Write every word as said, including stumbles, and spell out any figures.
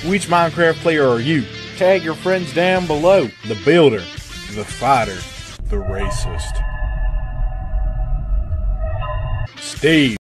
Which Minecraft player are you? Tag your friends down below. The builder, the fighter, the racist. Steve.